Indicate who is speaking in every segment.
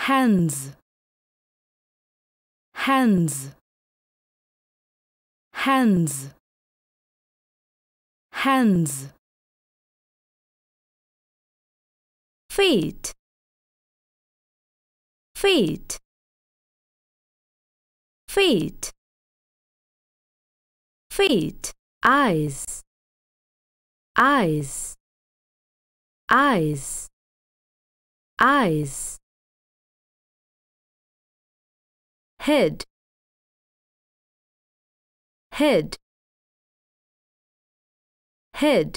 Speaker 1: hands, hands, hands, hands. Feet, feet, feet, feet. Eyes, eyes, eyes, eyes. Head, head, head,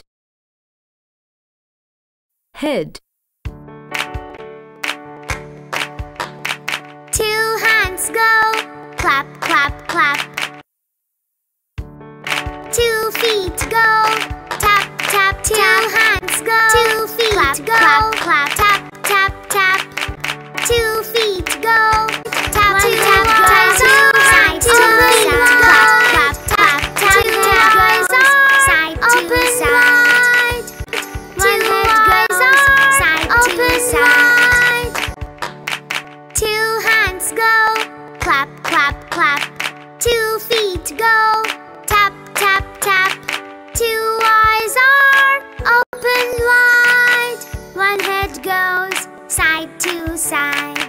Speaker 1: head.
Speaker 2: Two hands go, clap, clap, clap. 2 feet go, tap, tap, tap. 2 hands go, 2 feet clap, go, clap, clap, tap, tap, tap. 2 feet go, tap, tap, tap. 2 side to side, clap, clap, tap, tap. 2 goes on, side to side. 1 head goes on, side to side. 2 hands go, clap, clap, clap. 2 feet go, tap, tap, tap. 2 eyes are open wide. 1 head goes side to side.